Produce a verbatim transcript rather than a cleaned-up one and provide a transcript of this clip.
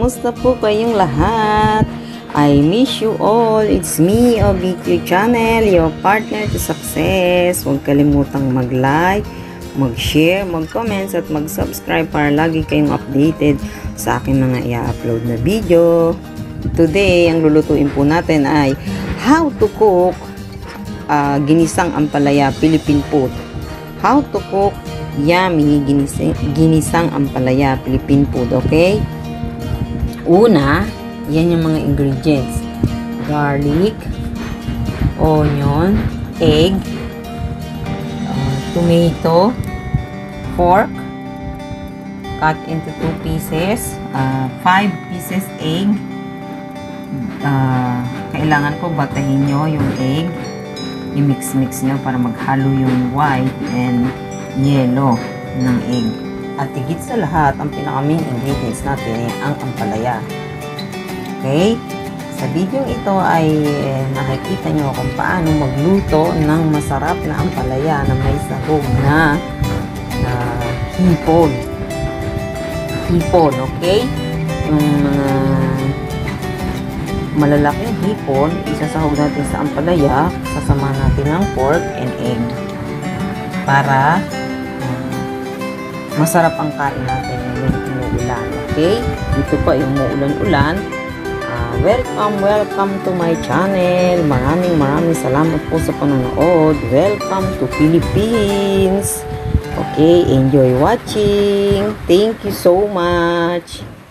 kamusta po kayong lahat? I miss you all. It's me, O B Q Channel, your partner to success. Huwag kalimutang mag-like, mag-share, mag-comments at mag-subscribe para lagi kayong updated sa aking mga i-upload na video. Today, ang lulutuin po natin ay how to cook uh, ginisang ampalaya Philippine food. How to cook yummy ginisang, ginisang ampalaya Philippine food, okay? Una, yan yung mga ingredients. Garlic, onion, egg, uh, tomato, pork, cut into two pieces, uh, five pieces egg. Uh, kailangan ko batahin nyo yung egg, i-mix-mix nyo para maghalo yung white and yellow ng egg. At higit sa lahat, ang pinaka-main ingredients natin ay ang ampalaya. Okay? Sa video ito ay nakikita nyo kung paano magluto ng masarap na ampalaya na may sahog na uh, hipon. Hipon, okay? Yung mga uh, malalaking hipon, isasahog natin sa ampalaya, sasama natin ng pork and egg para uh, masarap ang kain natin ngayong umuulan. Okay? Dito pa yung umuulan-ulan. Uh, welcome, welcome to my channel. Maraming maraming salamat po sa panonood. Welcome to Philippines. Okay, enjoy watching. Thank you so much.